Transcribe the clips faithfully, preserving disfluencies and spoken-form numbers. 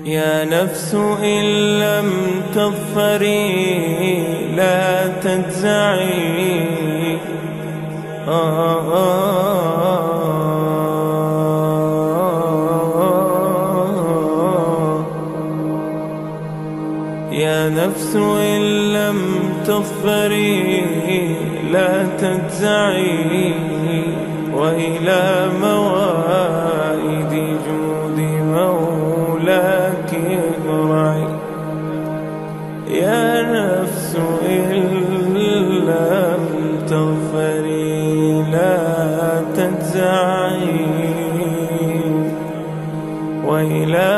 يا نفس إن لم تظفري لا تجزعي. آه آه يا نفس إن لم تظفري لا تجزعي، وإلى موائد جود مولاك ارجعي. يا نفس إن لم تظفري لا تجزعي، وإلى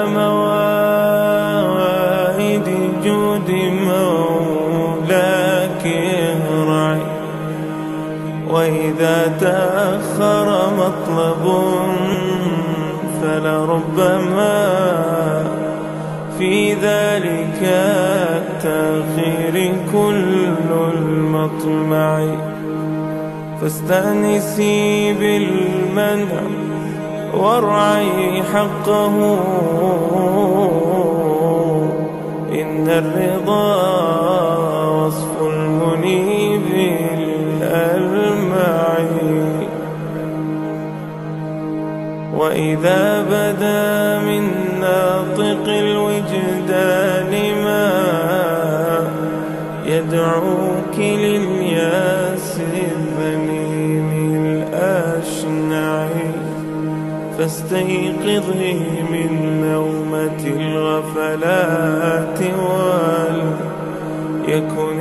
موائد جود مولاك ارجعي. وإذا تأخر مطلب فلربما في ذلك التأخير كل المطمع. فاستأنسي بالمنع وارعي حقه، إن الرضا وصف المنيب الألمع. وإذا بدا من ناطق الوجدان ما يدعوك للياس الذميم الأشنع، فاستيقظي من نومة الغفلات وليكن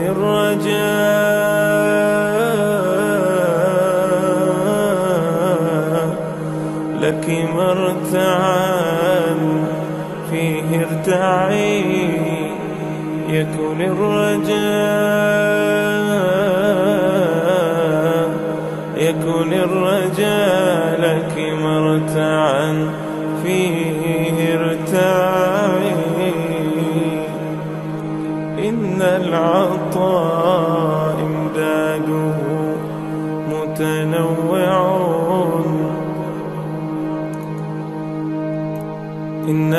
الرجاء لك مرتعا فيه ارتعي. يكن الرجاء يكن الرجاء لك مرتعا فيه ارتعي. إن العطاء امداده متنوع، إن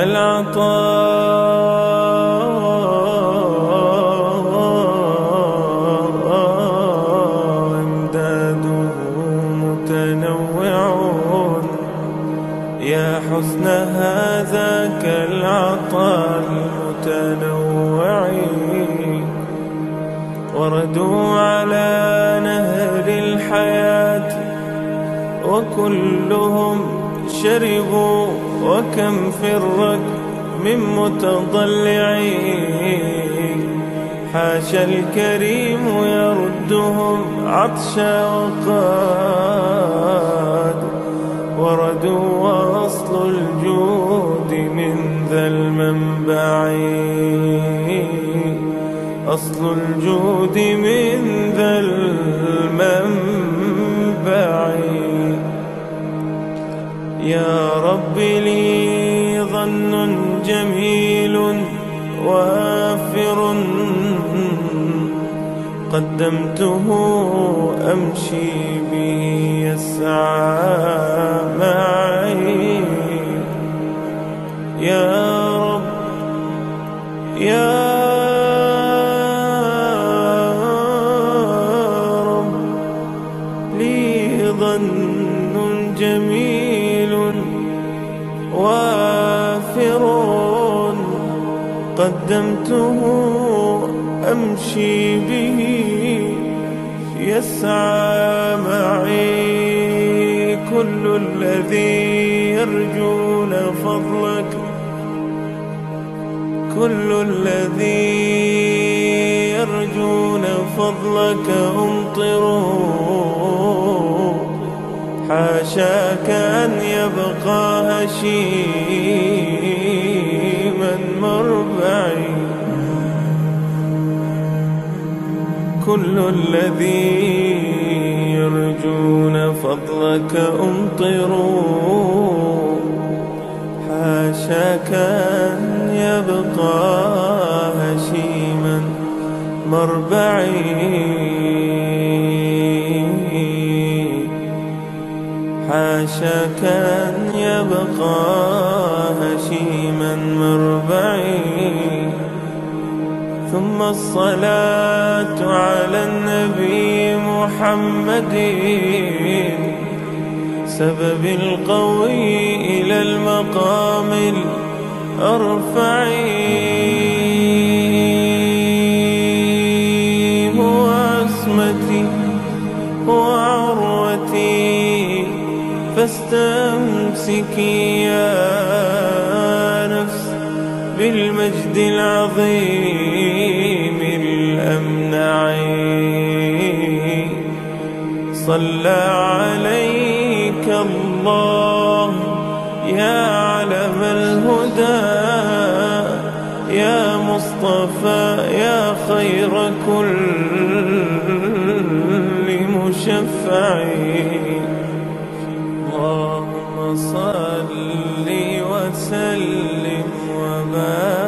العطاء امداده متنوع. يا حسن هذاك العطاء المتنوع، وردوا على نهر الحياة وكلهم شربوا، وكم في الركب من متضلعين. حاشا الكريم يردهم عطشا وقاد وردوا، وأصل الجود من ذا المنبع. أصل الجود من ذا المنبع. يا رب لي ظن جميل وافر، قدمته أمشي به يسعى معي. يا رب يا رب لي ظن جميل وافر، قدمته أمشي به يسعى معي. كل الذي يرجون فضلك كل الذي يرجون فضلك امطروا. حاشاك أن يبقى هشيما مربعي. كل الذي يرجون فضلك امطروا. حاشاك أن يبقى هشيما مربعي. حاشاك أن يبقى هشيما مربعي. ثم الصلاة على النبي محمد سبب القوي إلى المقام الأرفع. هو عصمتي هو عروتي فاستمسكي يا نفس بالمجد العظيم الأمنع. صلى عليك الله يا علم الهدى يا مصطفى يا خير كل مشفع. اللهم صل وسلم وبارك